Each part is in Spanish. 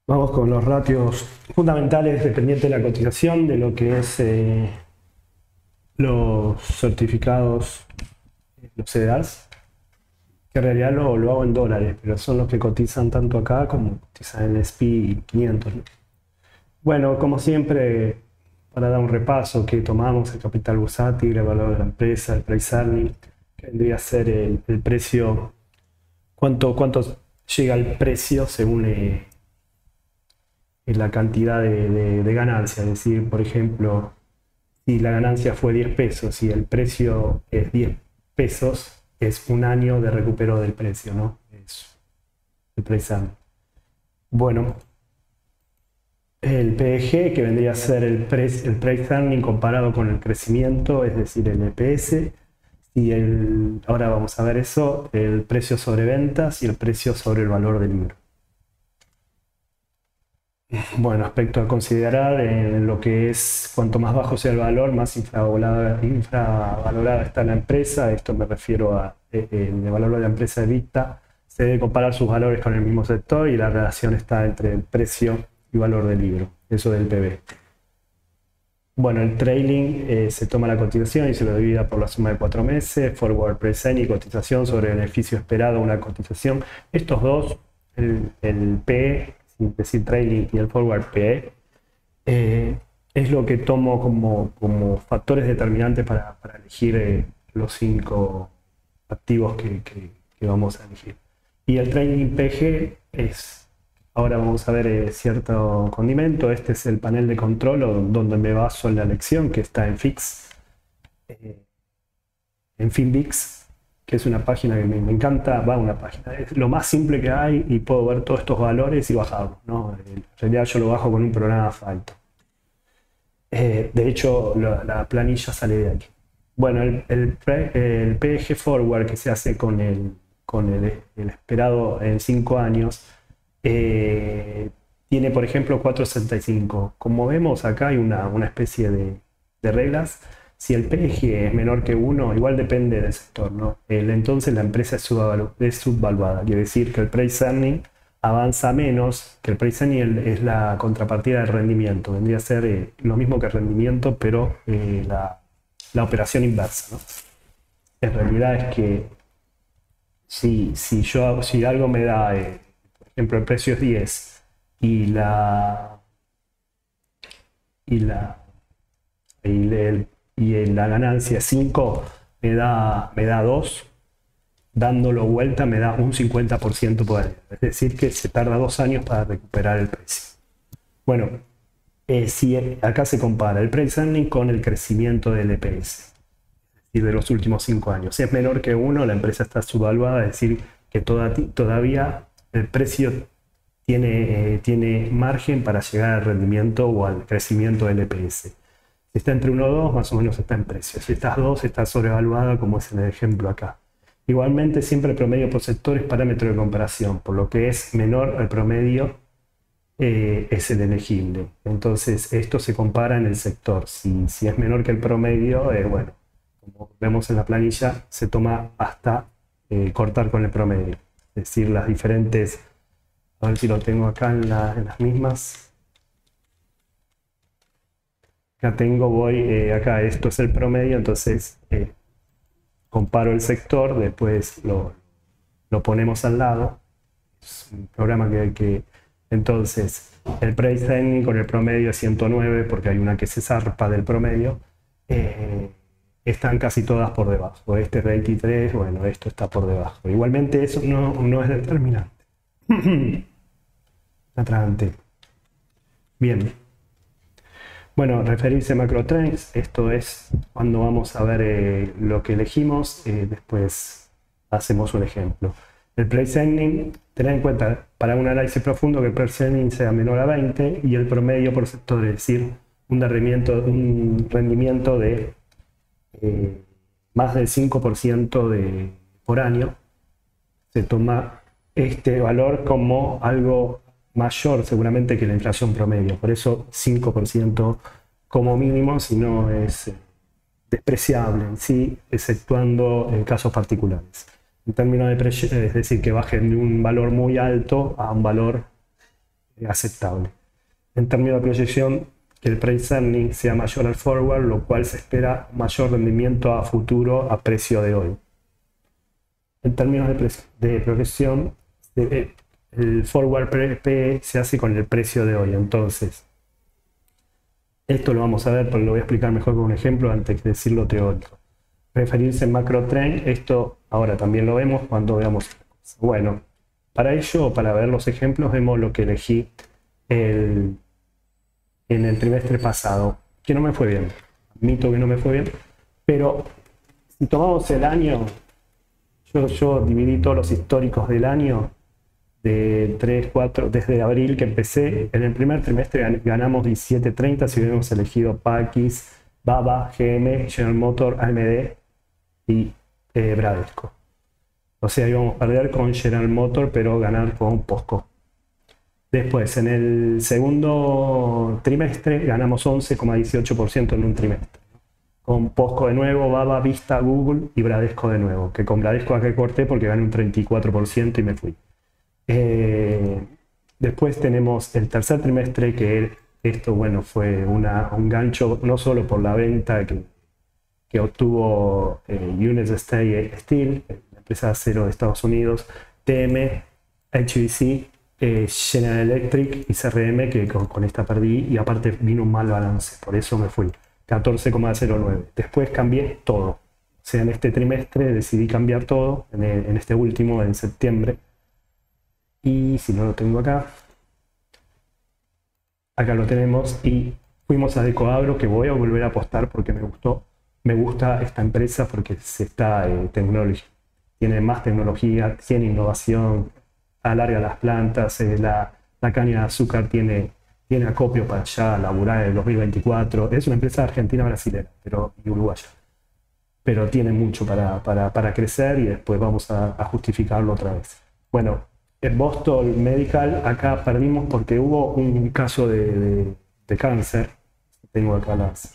Vamos con los ratios fundamentales dependientes de la cotización de lo que es los certificados, los CDRs, que en realidad lo hago en dólares, pero son los que cotizan tanto acá como cotizan en el S&P 500, ¿no? Bueno, como siempre, para dar un repaso, que tomamos el capital bursátil, el valor de la empresa, el price earning, que vendría a ser el precio, cuánto llega el precio según la cantidad de ganancia. Es decir, por ejemplo, si la ganancia fue 10 pesos y el precio es 10 pesos, es un año de recupero del precio, ¿no? Es el price earning. Bueno, el PEG, que vendría a ser el price earning comparado con el crecimiento, es decir, el EPS, y ahora vamos a ver eso, el precio sobre ventas y el precio sobre el valor del libro. Bueno, aspecto a considerar en lo que es cuanto más bajo sea el valor, más infravalorada está la empresa. Esto me refiero a el valor de la empresa EBITDA. Se debe comparar sus valores con el mismo sector y la relación está entre el precio y valor del libro, eso del PB. Bueno, el trailing se toma la cotización y se lo divide por la suma de 4 meses, forward present y cotización sobre el beneficio esperado, una cotización. Estos dos, el PE, es decir, trailing y el forward PE, es lo que tomo como factores determinantes para elegir los 5 activos que vamos a elegir. Y el trailing PG es, ahora vamos a ver cierto condimento. Este es el panel de control donde me baso en la elección, que está en FIX, en FinVix, que es una página que me encanta. Una página, es lo más simple que hay y puedo ver todos estos valores y bajarlos, ¿no? En realidad yo lo bajo con un programa Python. De hecho, la planilla sale de aquí. Bueno, el PEG Forward que se hace con el esperado en 5 años, tiene, por ejemplo, 4,65. Como vemos, acá hay una especie de reglas. Si el PEG es menor que 1, igual depende del sector, ¿no? Entonces la empresa es subvaluada. Quiere decir que el price earning avanza menos, que el price earning es la contrapartida del rendimiento. Vendría a ser lo mismo que el rendimiento, pero la operación inversa, ¿no? En realidad es que si algo me da, por ejemplo, el precio es 10 y y la, y la ganancia es 5, me da 2, dándolo vuelta me da un 50% por año. Es decir, que se tarda 2 años para recuperar el precio. Bueno, si acá se compara el price earning con el crecimiento del EPS, y de los últimos 5 años. Si es menor que 1, la empresa está subvaluada, es decir, que todavía el precio tiene margen para llegar al rendimiento o al crecimiento del EPS. Si está entre 1 o 2, más o menos está en precio. Si está 2, está sobrevaluada, como es en el ejemplo acá. Igualmente, siempre el promedio por sector es parámetro de comparación, por lo que es menor al promedio es el elegible. Entonces, esto se compara en el sector. Si es menor que el promedio, bueno, como vemos en la planilla, se toma hasta cortar con el promedio. Es decir, las diferentes, a ver si lo tengo acá en las mismas. Acá acá esto es el promedio, entonces comparo el sector, después lo ponemos al lado. Es un programa entonces, el price earning con el promedio es 109, porque hay una que se zarpa del promedio. Están casi todas por debajo. Este es 23, bueno, esto está por debajo. Igualmente eso no es determinante. Atrante. Bien. Bueno, referirse a macro trends, esto es cuando vamos a ver lo que elegimos, después hacemos un ejemplo. El price earning, tener en cuenta para un análisis profundo que el price earning sea menor a 20 y el promedio por sector, es decir, un rendimiento de más del 5% por año. Se toma este valor como algo mayor seguramente que la inflación promedio, por eso 5% como mínimo, si no es despreciable en sí, exceptuando en casos particulares. En términos de precio, es decir, que bajen de un valor muy alto a un valor aceptable. En términos de proyección, que el price earning sea mayor al forward, lo cual se espera mayor rendimiento a futuro a precio de hoy. En términos de proyección, el forward PE se hace con el precio de hoy. Entonces, esto lo vamos a ver, pero lo voy a explicar mejor con un ejemplo antes de decirlo teórico. Referirse en macro trend, esto ahora también lo vemos cuando veamos. Bueno, para ello, para ver los ejemplos, vemos lo que elegí en el trimestre pasado, que no me fue bien. Admito que no me fue bien, pero si tomamos el año, yo dividí todos los históricos del año de 3, 4, desde abril que empecé. En el primer trimestre ganamos 17.30 si hubiéramos elegido Packys, Baba, GM, General Motors, AMD y Bradesco. O sea, íbamos a perder con General Motors, pero ganar con POSCO. Después, en el segundo trimestre, ganamos 11,18% en un trimestre. Con POSCO de nuevo, Baba, Vista, Google y Bradesco de nuevo. Que con Bradesco acá corté porque gané un 34% y me fui. Después tenemos el tercer trimestre, que esto, bueno, fue un gancho no solo por la venta que obtuvo United States Steel, la empresa de acero de Estados Unidos, TM, HBC, General Electric y CRM, que con esta perdí, y aparte vino un mal balance, por eso me fui, 14,09. Después cambié todo. O sea, en este trimestre decidí cambiar todo, en este último, en septiembre. Y si no lo tengo acá lo tenemos, y fuimos a Decoagro, que voy a volver a apostar porque me gustó. Me gusta esta empresa porque tiene más tecnología, tiene innovación, alarga las plantas, la caña de azúcar tiene acopio para ya laburar en el 2024. Es una empresa argentina-brasilera y uruguaya, pero tiene mucho para crecer, y después vamos a justificarlo otra vez. Bueno, en Boston Medical acá perdimos porque hubo un caso de cáncer. Tengo acá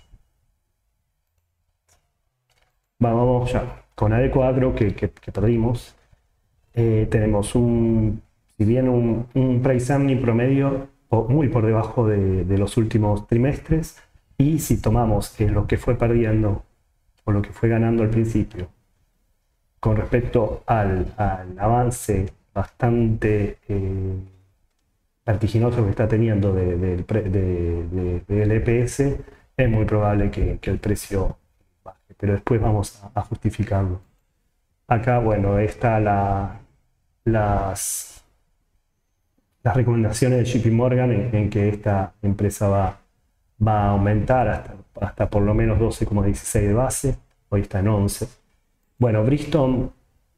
Vamos ya. Con Adecoagro que perdimos, tenemos si bien un price earning promedio muy por debajo de los últimos trimestres, y si tomamos lo que fue perdiendo o lo que fue ganando al principio con respecto al avance bastante vertiginoso que está teniendo del EPS, es muy probable que el precio baje, pero después vamos a justificarlo. Acá, bueno, está las recomendaciones de JP Morgan en que esta empresa va a aumentar hasta por lo menos 12,16 de base. Hoy está en 11. Bueno, Bristol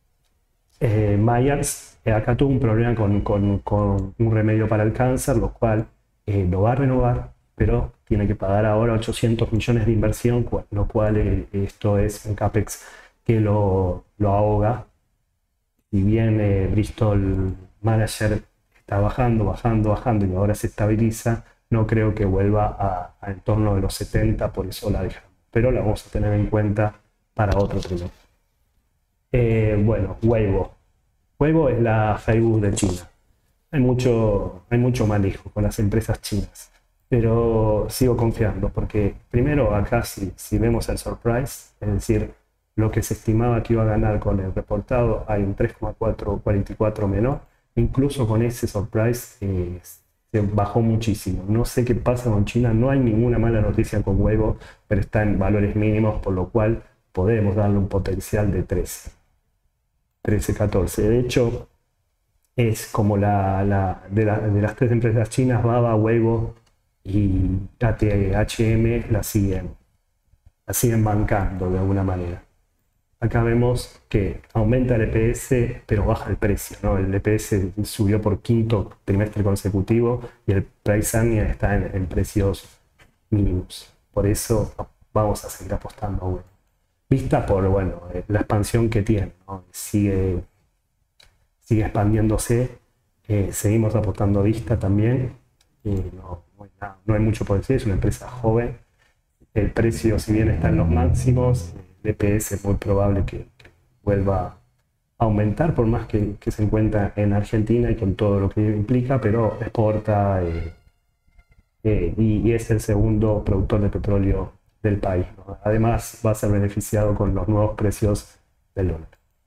Myers acá tuvo un problema con un remedio para el cáncer, lo cual lo va a renovar, pero tiene que pagar ahora 800 millones de inversión, lo cual esto es un CAPEX que lo ahoga. Si bien Bristol Manager está bajando y ahora se estabiliza, no creo que vuelva a en torno de los 70, por eso la dejamos. Pero la vamos a tener en cuenta para otro trimestre. Bueno, Weibo. Weibo es la Facebook de China. Hay mucho manejo con las empresas chinas, pero sigo confiando porque primero acá si vemos el surprise, es decir, lo que se estimaba que iba a ganar con el reportado, hay un 3,444 menor. Incluso con ese surprise se bajó muchísimo. No sé qué pasa con China, no hay ninguna mala noticia con Weibo, pero está en valores mínimos, por lo cual podemos darle un potencial de 13, 14. De hecho, es como de las tres empresas chinas, Baba, Weibo y HM la siguen bancando de alguna manera. Acá vemos que aumenta el EPS, pero baja el precio, ¿no? El EPS subió por quinto trimestre consecutivo y el price earning está en precios mínimos. Por eso vamos a seguir apostando a Weibo. Vista por la expansión que tiene, ¿no? Sigue expandiéndose. Seguimos apostando a Vista también. No hay mucho por decir, es una empresa joven. El precio, si bien está en los máximos, el EPS es muy probable que vuelva aumentar por más que se encuentra en Argentina y con todo lo que implica, pero exporta y es el segundo productor de petróleo del país, ¿no? Además, va a ser beneficiado con los nuevos precios del dólar.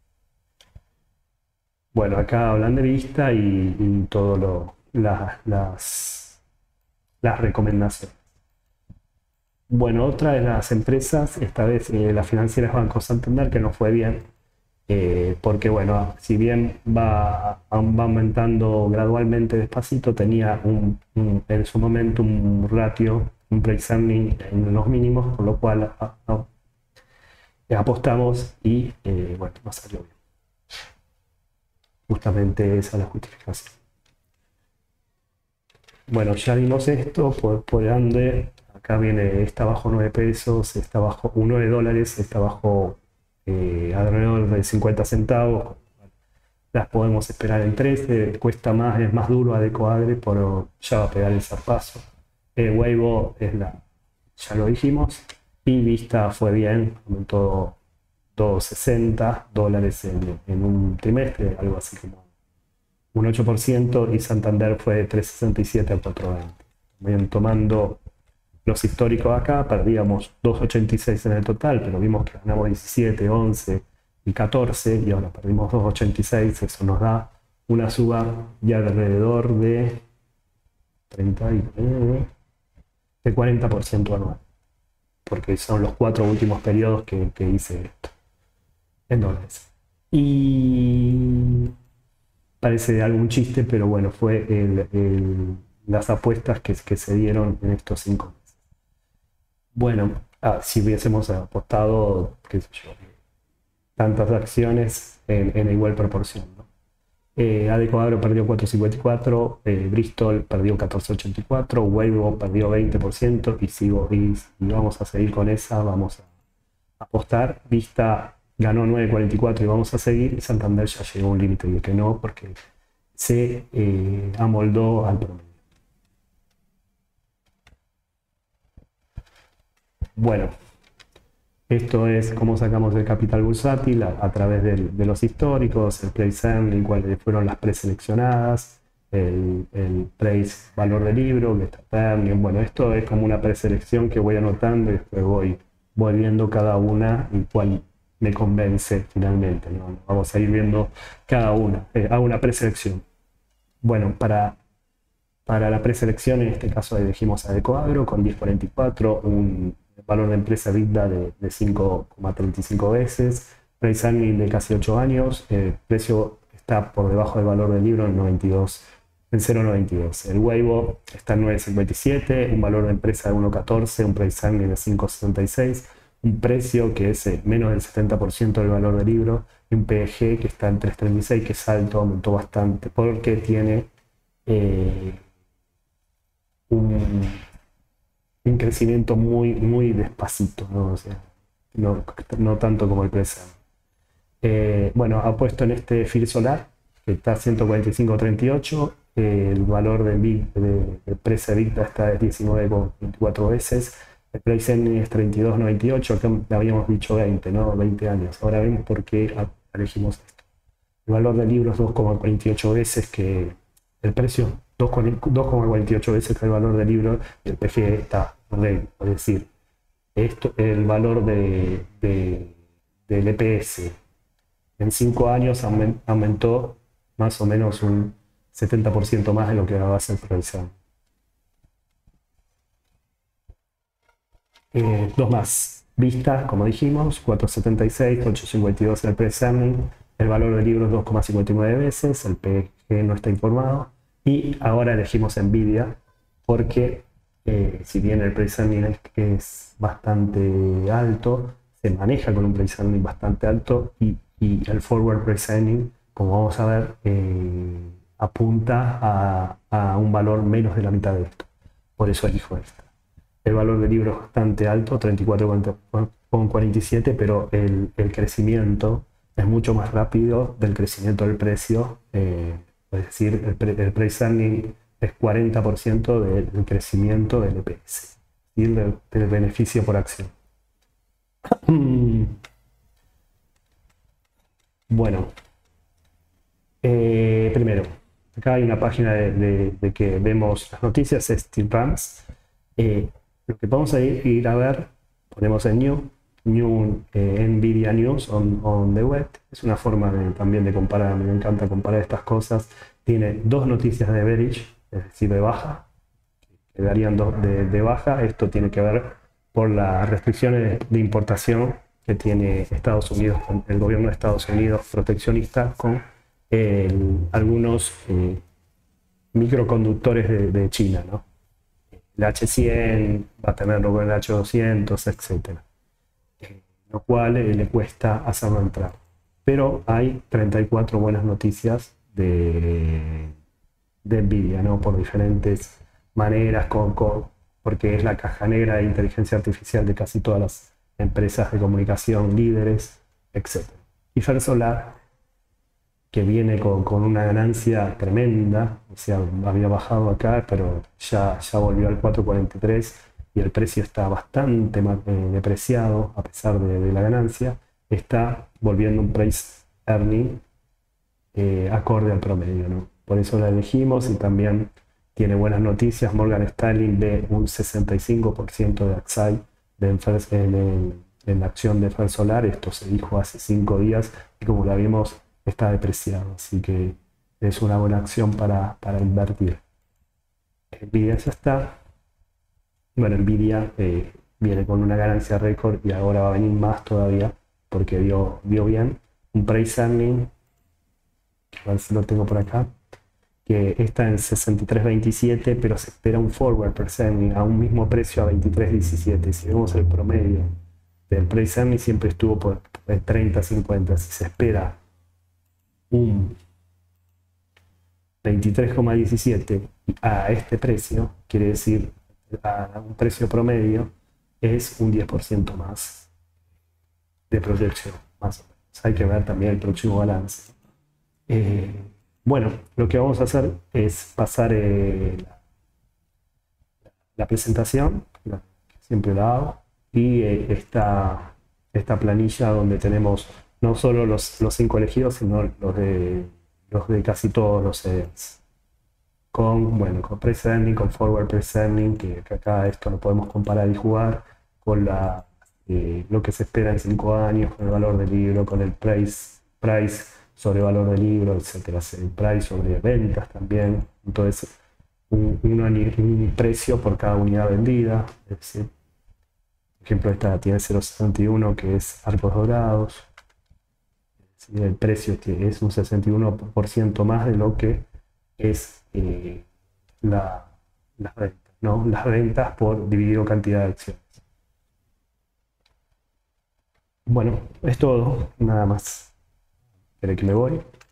Bueno, acá hablan de vista y todo las recomendaciones. Bueno, otra de las empresas, esta vez la financiera es Banco Santander, que no fue bien, porque bueno, si bien va aumentando gradualmente despacito, tenía en su momento un ratio, un price earning en los mínimos, con lo cual apostamos y bueno, no salió bien. Justamente esa es la justificación. Bueno, ya vimos esto, por ande, acá viene, está bajo 9 pesos, está bajo 9 dólares, está bajo alrededor de 50 centavos. Las podemos esperar en 13, cuesta más, es más duro Adecoagro, pero ya va a pegar el zarpazo. Weibo ya lo dijimos, y Vista fue bien, aumentó 2,60 dólares en un trimestre, algo así como un 8%, y Santander fue de 3,67 a 4,20. Bien, tomando los históricos acá, perdíamos 2,86 en el total, pero vimos que ganamos 17, 11 y 14, y ahora perdimos 2,86, eso nos da una suba ya de alrededor de 40% anual, porque son los 4 últimos periodos que hice esto, en dólares. Y parece algún chiste, pero bueno, fue las apuestas que se dieron en estos 5 meses. Bueno, si hubiésemos apostado, qué sé yo, tantas acciones en igual proporción, ¿no? Adecoagro perdió 4,54, Bristol perdió 14,84, Weibo perdió 20%, y vamos a seguir con esa, vamos a apostar. Vista ganó 9,44 y vamos a seguir. Santander ya llegó a un límite de que no, porque se amoldó al promedio. Bueno, esto es cómo sacamos el capital bursátil a través de los históricos, el price earning, cuáles fueron las preseleccionadas, el price valor del libro, que está earning. Bueno, esto es como una preselección que voy anotando y después voy viendo cada una y cuál me convence finalmente, ¿no? Vamos a ir viendo cada una. Hago una preselección. Bueno, para la preselección, en este caso elegimos Adecoagro con 10,44, un valor de empresa EBITDA de 5,35 veces, price earning de casi 8 años, el precio está por debajo del valor del libro en 0,92. El Weibo está en 9,57, un valor de empresa de 1,14, un price earning de 5,66, un precio que es menos del 70% del valor del libro, y un PEG que está en 3,36, que es alto, aumentó bastante, porque tiene un crecimiento muy, muy despacito, ¿no? O sea, no tanto como el precio. Bueno, apuesto en este FIR Solar, que está a 145,38, el valor de precio EBITDA está de 19,24 veces, el price earning es 32,98, acá habíamos dicho 20, ¿no? 20 años. Ahora vemos por qué elegimos esto. El valor del libro es 2,48 veces que el precio, 2,48 veces que el valor del libro, y el PG está regla. Es decir, el valor del EPS en 5 años aumentó más o menos un 70% más de lo que va a ser proyección. Dos más. Vista, como dijimos, 4,76, 8,52 el price earning, el valor del libro es 2,59 veces, el PG no está informado, y ahora elegimos Nvidia porque si bien el price earning es bastante alto, se maneja con un price earning bastante alto, y el forward price earning, como vamos a ver, apunta a un valor menos de la mitad de esto. Por eso elijo esto. El valor del libro es bastante alto, 34,47, pero el crecimiento es mucho más rápido del crecimiento del precio. Es decir, el price earning es 40% del crecimiento del EPS y del beneficio por acción. Bueno, Primero, acá hay una página de que vemos las noticias, es TipRams. Lo que vamos a ir a ver, ponemos en Nvidia News on the web. Es una forma también de comparar, a mí me encanta comparar estas cosas. Tiene dos noticias de bearish, es decir, de baja, que darían dos de baja. Esto tiene que ver por las restricciones de importación que tiene Estados Unidos, el gobierno de Estados Unidos proteccionista con algunos microconductores de China, ¿no? El H100 va a tenerlo con el H200, etc. Lo cual le cuesta hacerlo entrar. Pero hay 34 buenas noticias de Nvidia, ¿no? Por diferentes maneras, porque es la caja negra de inteligencia artificial de casi todas las empresas de comunicación líderes, etc. Y First Solar, que viene con una ganancia tremenda, o sea, había bajado acá, pero ya volvió al 4.43 y el precio está bastante depreciado a pesar de la ganancia, está volviendo un price earning acorde al promedio, ¿no? Por eso la elegimos y también tiene buenas noticias. Morgan Stanley ve un 65% de upside en la acción de First Solar. Esto se dijo hace 5 días y como la vimos está depreciado, así que es una buena acción para invertir. Nvidia ya está. Bueno, Nvidia viene con una ganancia récord y ahora va a venir más todavía porque dio bien. Un price earning, a ver si lo tengo por acá, que está en 63.27, pero se espera un forward price earning a un mismo precio a 23.17. Si vemos el promedio del price earning siempre estuvo por 30.50. Si se espera un 23.17 a este precio, quiere decir a un precio promedio, es un 10% más de proyección, más o menos. Hay que ver también el próximo balance. Bueno, lo que vamos a hacer es pasar la presentación, que siempre la hago, y esta planilla donde tenemos no solo los 5 elegidos, sino los de casi todos los events. Con price earning, con forward price earning, que acá esto lo podemos comparar y jugar, con lo que se espera en 5 años, con el valor del libro, con el price sobre valor del libro, etcétera, el price sobre ventas también. Entonces, un precio por cada unidad vendida. Es decir, por ejemplo, esta tiene 0.61, que es arcos dorados. El precio es un 61% más de lo que es las ventas, ¿no? Las ventas por dividido cantidad de acciones. Bueno, es todo, nada más. Espera que me voy.